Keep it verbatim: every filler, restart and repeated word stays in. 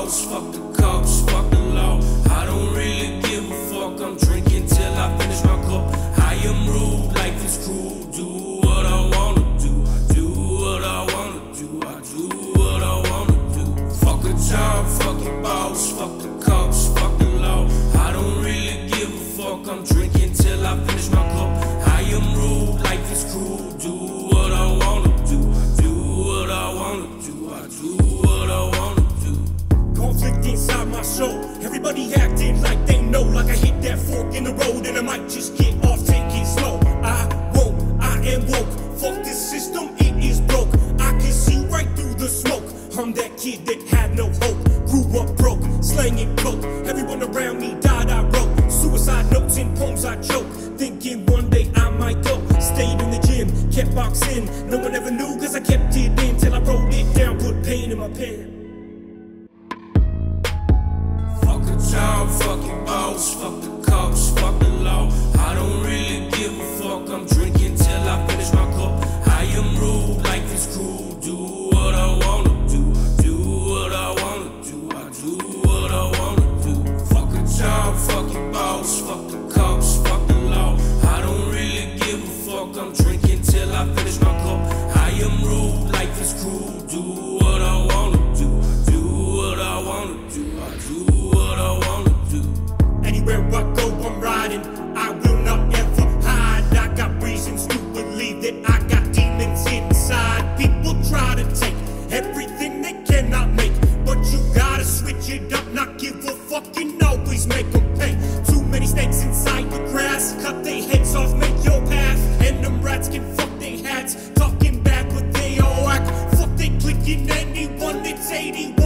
boss, fuck the cops, fuck the law. I don't really give a fuck, I'm drinking till I finish my cup. I am rude, life is cruel, do what I wanna do. I do what I wanna do, I do what I wanna do. Fuck a job, fuck your boss, fuck the cops, fuck the law. I don't really give a fuck, I'm drinking till I finish my cup. I am rude, life is cruel, do what I wanna do. I do what I wanna do, I do what I wanna do. Conflict inside my soul, everybody acting like they know, like I hit that fork in the road and I might just get off, take it slow. I won't, I am woke, fuck this system, it is broke. I can see right through the smoke, I'm that kid that had no hope. Grew up broke, slanging coke, everyone around me died, I wrote suicide notes and poems I choke, thinking one day I might go. Stayed in the gym, kept boxing, no one ever knew cause I kept it in till I wrote it down, put pain in my pen. Fuck a job, fuck your boss, fuck the cops, fuck the law. I don't really give a fuck, I'm drinking till I finish my cup. I am rude, life is cruel, do what I wanna do. I do what I wanna do, I do what I wanna do. Fuck a job, fuck your boss, fuck the cops, fuck the law. I don't really give a fuck, I'm drinking till I finish my cup. I am rude, life is cruel, do what I wanna do. I do what I wanna do, I do what I wanna do. Anywhere I go, I'm riding, I will not ever hide. I got reasons to believe that I got demons inside. People try to take everything they cannot make, but you gotta switch it up, not give a fuck and always make them pay. Too many snakes inside the grass, cut their heads off, make your path. And them rats can fuck their hats, talking back but they all act. Fuck they clicking anyone that's eighty-one.